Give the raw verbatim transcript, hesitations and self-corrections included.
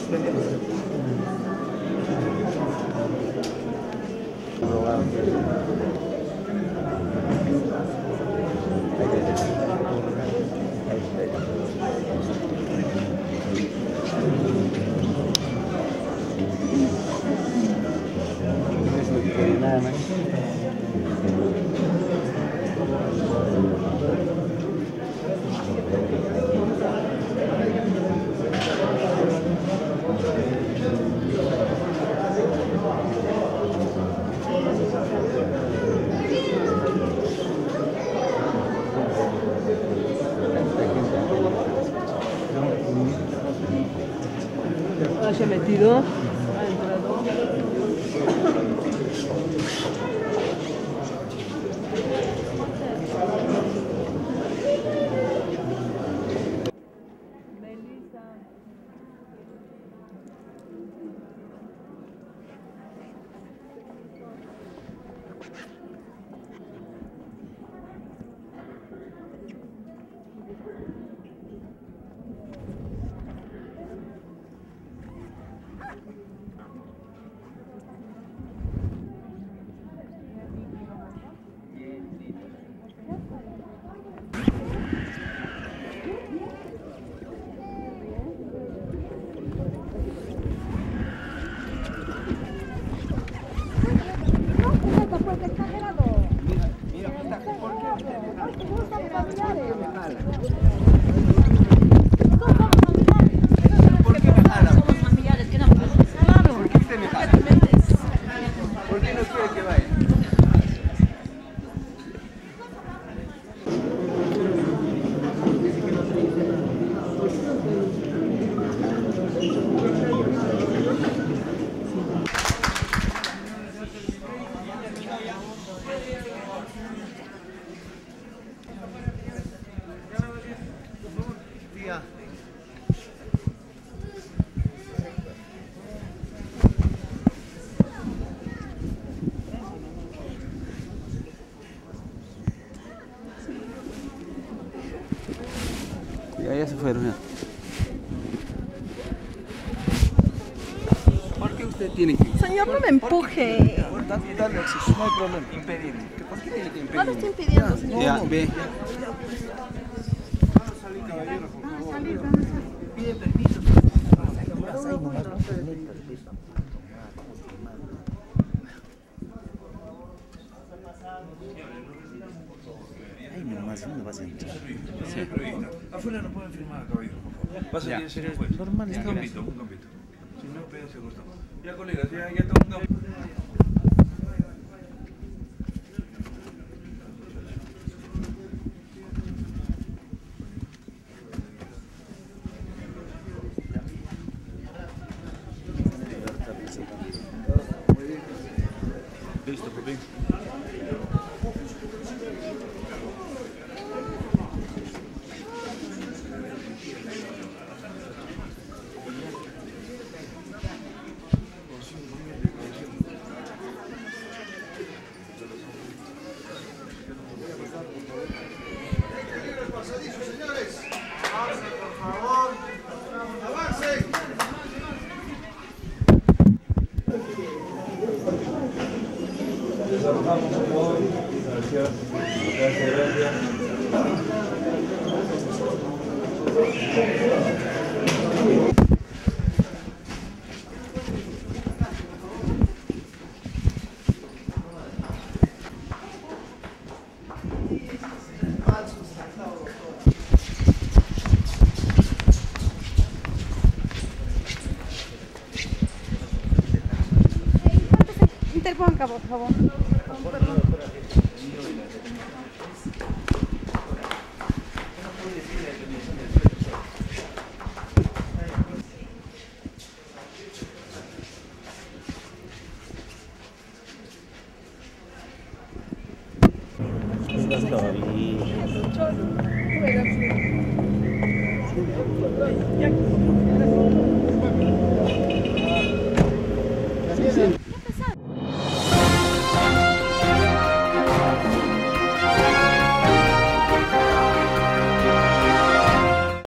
Nada más. Ah, se ha metido, ha entrado. Ya, ya se fueron. Ya. ¿Por qué usted tiene que ir? Señor, no me empuje. Dale, dale acceso, no hay problema. Impedir. ¿Por qué tiene que impedir? No lo estoy impidiendo, señor. Ya, ve. Pide permiso. Ay, nomás, ¿dónde vas a entrar? Sí. Afuera no pueden firmar, caballero, por favor. Va a salir el señor juez. Normal, Un está campito, un campito. Si no, pédense costado. Ya, colegas, ya, ya está un campo. Listo, Pepín. Interponga, por favor. Estás todavía.